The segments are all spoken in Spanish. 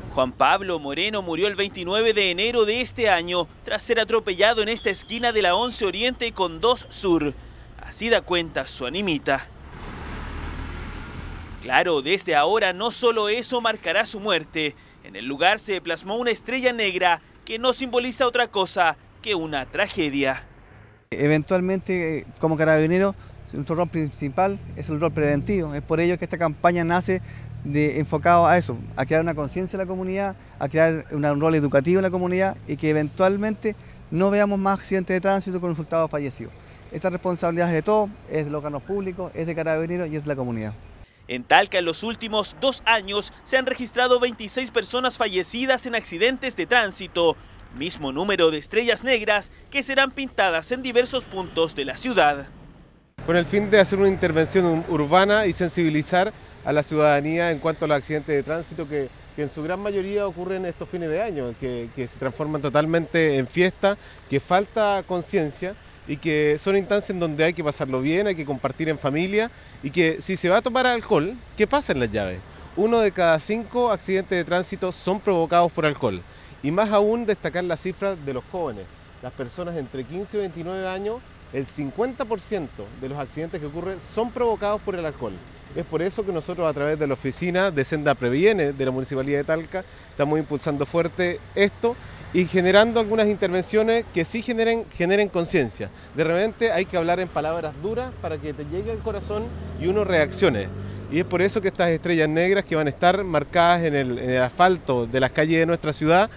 Juan Pablo Moreno murió el 29 de enero de este año tras ser atropellado en esta esquina de la 11 Oriente con 2 Sur. Así da cuenta su animita. Claro, desde ahora no solo eso marcará su muerte. En el lugar se plasmó una estrella negra que no simboliza otra cosa que una tragedia. Eventualmente, como carabinero, nuestro rol principal es el rol preventivo. Es por ello que esta campaña nace enfocado a eso, a crear una conciencia en la comunidad, a crear un rol educativo en la comunidad y que eventualmente no veamos más accidentes de tránsito con resultados fallecidos. Esta responsabilidad es de todos, es de los órganos públicos, es de Carabineros y es de la comunidad. En Talca, en los últimos 2 años, se han registrado 26 personas fallecidas en accidentes de tránsito, mismo número de estrellas negras que serán pintadas en diversos puntos de la ciudad. Con el fin de hacer una intervención urbana y sensibilizar a la ciudadanía en cuanto a los accidentes de tránsito que en su gran mayoría ocurren estos fines de año, que se transforman totalmente en fiesta, que falta conciencia y que son instancias en donde hay que pasarlo bien, hay que compartir en familia y que si se va a tomar alcohol, ¿qué pasa en las llaves? 1 de cada 5 accidentes de tránsito son provocados por alcohol y más aún destacar la cifra de los jóvenes, las personas entre 15 y 29 años, el 50% de los accidentes que ocurren son provocados por el alcohol. Es por eso que nosotros a través de la oficina de Senda Previene de la Municipalidad de Talca estamos impulsando fuerte esto y generando algunas intervenciones que sí generen conciencia. De repente hay que hablar en palabras duras para que te llegue al corazón y uno reaccione. Y es por eso que estas estrellas negras que van a estar marcadas en el asfalto de las calles de nuestra ciudad,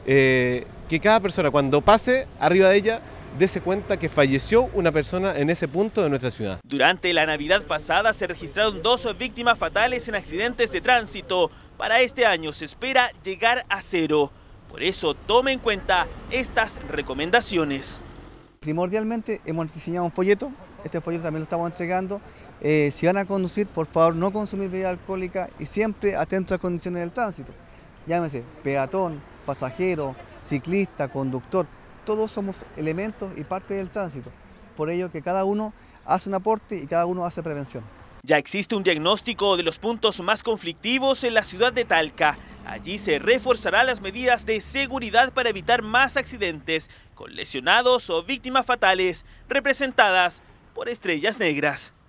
que cada persona cuando pase arriba de ella dése cuenta que falleció una persona en ese punto de nuestra ciudad. Durante la Navidad pasada se registraron 2 víctimas fatales en accidentes de tránsito. Para este año se espera llegar a 0. Por eso tome en cuenta estas recomendaciones. Primordialmente hemos diseñado un folleto, este folleto también lo estamos entregando. Si van a conducir, por favor no consumir bebida alcohólica y siempre atentos a las condiciones del tránsito. Llámese peatón, pasajero, ciclista, conductor. Todos somos elementos y parte del tránsito. Por ello que cada uno hace un aporte y cada uno hace prevención. Ya existe un diagnóstico de los puntos más conflictivos en la ciudad de Talca. Allí se reforzarán las medidas de seguridad para evitar más accidentes con lesionados o víctimas fatales representadas por estrellas negras.